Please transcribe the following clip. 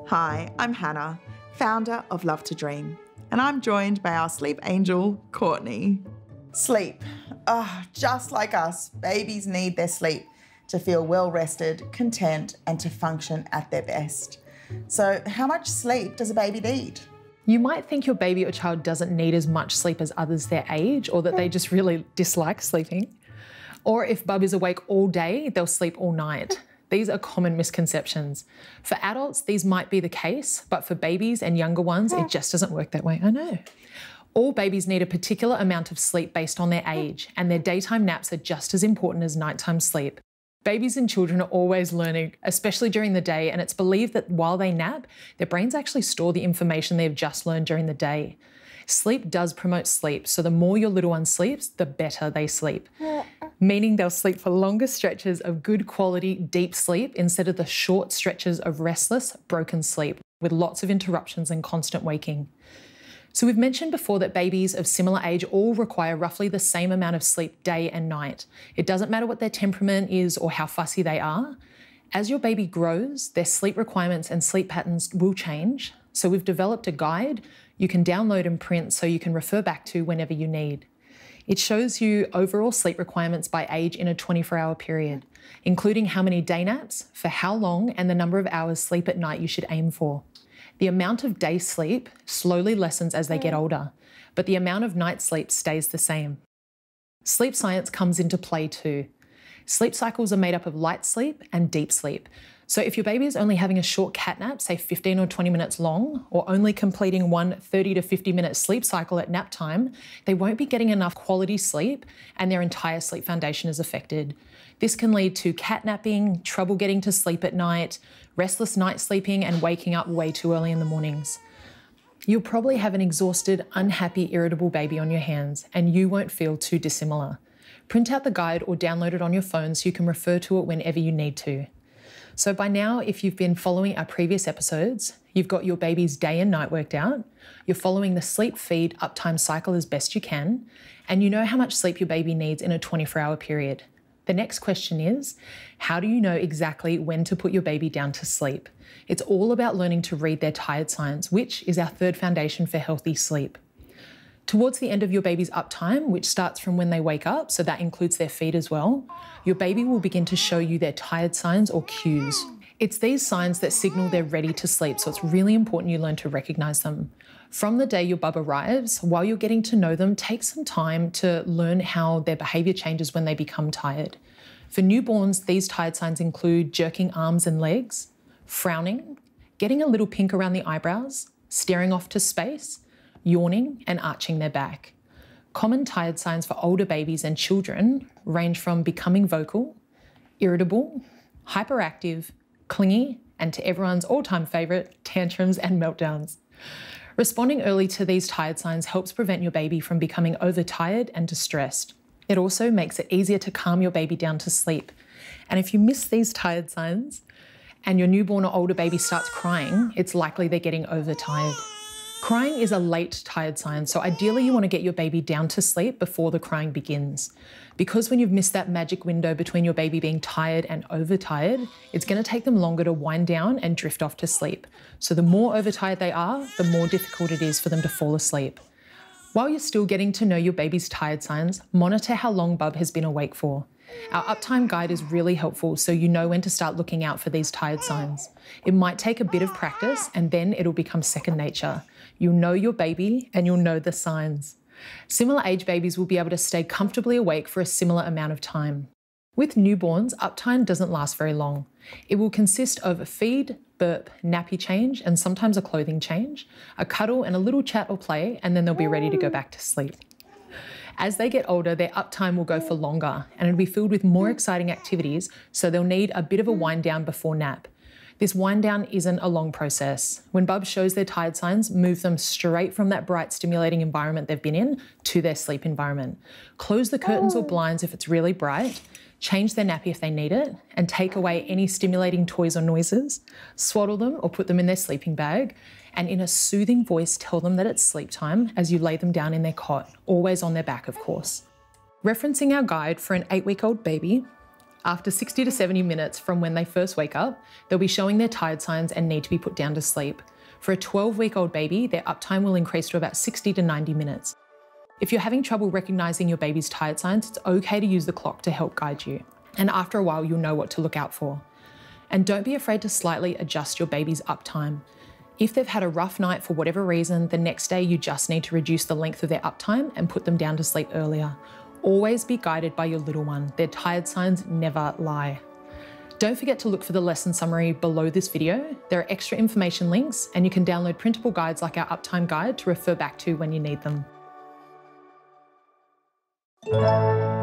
Hi, I'm Hannah, founder of Love to Dream, and I'm joined by our sleep angel, Courtney. Sleep. Just like us, babies need their sleep to feel well rested, content, and to function at their best. So, how much sleep does a baby need? You might think your baby or child doesn't need as much sleep as others their age, or that they just really dislike sleeping. Or if bub is awake all day, they'll sleep all night. These are common misconceptions. For adults, these might be the case, but for babies and younger ones, it just doesn't work that way. I know. All babies need a particular amount of sleep based on their age, and their daytime naps are just as important as nighttime sleep. Babies and children are always learning, especially during the day, and it's believed that while they nap, their brains actually store the information they've just learned during the day. Sleep does promote sleep, so the more your little one sleeps, the better they sleep. Meaning they'll sleep for longer stretches of good quality, deep sleep instead of the short stretches of restless, broken sleep with lots of interruptions and constant waking. So we've mentioned before that babies of similar age all require roughly the same amount of sleep day and night. It doesn't matter what their temperament is or how fussy they are. As your baby grows, their sleep requirements and sleep patterns will change. So we've developed a guide you can download and print so you can refer back to whenever you need. It shows you overall sleep requirements by age in a 24-hour period, including how many day naps, for how long, and the number of hours sleep at night you should aim for. The amount of day sleep slowly lessens as they get older, but the amount of night sleep stays the same. Sleep science comes into play too. Sleep cycles are made up of light sleep and deep sleep. So if your baby is only having a short cat nap, say 15 or 20 minutes long, or only completing one 30 to 50-minute sleep cycle at nap time, they won't be getting enough quality sleep and their entire sleep foundation is affected. This can lead to catnapping, trouble getting to sleep at night, restless night sleeping, and waking up way too early in the mornings. You'll probably have an exhausted, unhappy, irritable baby on your hands, and you won't feel too dissimilar. Print out the guide or download it on your phone so you can refer to it whenever you need to. So by now, if you've been following our previous episodes, you've got your baby's day and night worked out, you're following the sleep feed uptime cycle as best you can, and you know how much sleep your baby needs in a 24-hour period. The next question is, how do you know exactly when to put your baby down to sleep? It's all about learning to read their tired signs, which is our third foundation for healthy sleep. Towards the end of your baby's uptime, which starts from when they wake up, so that includes their feed as well, your baby will begin to show you their tired signs or cues. It's these signs that signal they're ready to sleep, so it's really important you learn to recognize them. From the day your bub arrives, while you're getting to know them, take some time to learn how their behavior changes when they become tired. For newborns, these tired signs include jerking arms and legs, frowning, getting a little pink around the eyebrows, staring off to space, yawning, and arching their back. Common tired signs for older babies and children range from becoming vocal, irritable, hyperactive, clingy, and to everyone's all-time favourite, tantrums and meltdowns. Responding early to these tired signs helps prevent your baby from becoming overtired and distressed. It also makes it easier to calm your baby down to sleep. And if you miss these tired signs and your newborn or older baby starts crying, it's likely they're getting overtired. Crying is a late tired sign, so ideally you want to get your baby down to sleep before the crying begins. Because when you've missed that magic window between your baby being tired and overtired, it's going to take them longer to wind down and drift off to sleep. So the more overtired they are, the more difficult it is for them to fall asleep. While you're still getting to know your baby's tired signs, monitor how long bub has been awake for. Our uptime guide is really helpful so you know when to start looking out for these tired signs. It might take a bit of practice and then it'll become second nature. You'll know your baby and you'll know the signs. Similar age babies will be able to stay comfortably awake for a similar amount of time. With newborns, uptime doesn't last very long. It will consist of a feed, burp, nappy change, and sometimes a clothing change, a cuddle and a little chat or play, and then they'll be ready to go back to sleep. As they get older, their uptime will go for longer and it'll be filled with more exciting activities, so they'll need a bit of a wind down before nap. This wind down isn't a long process. When bub shows their tired signs, move them straight from that bright, stimulating environment they've been in to their sleep environment. Close the curtains or blinds if it's really bright, change their nappy if they need it, and take away any stimulating toys or noises, swaddle them or put them in their sleeping bag, and in a soothing voice tell them that it's sleep time as you lay them down in their cot, always on their back, of course. Referencing our guide for an 8-week-old baby, After 60 to 70 minutes from when they first wake up, they'll be showing their tired signs and need to be put down to sleep. For a 12-week-old baby, their uptime will increase to about 60 to 90 minutes. If you're having trouble recognizing your baby's tired signs, it's okay to use the clock to help guide you. And after a while, you'll know what to look out for. And don't be afraid to slightly adjust your baby's uptime. If they've had a rough night for whatever reason, the next day you just need to reduce the length of their uptime and put them down to sleep earlier. Always be guided by your little one. Their tired signs never lie. Don't forget to look for the lesson summary below this video. There are extra information links, and you can download printable guides like our uptime guide to refer back to when you need them.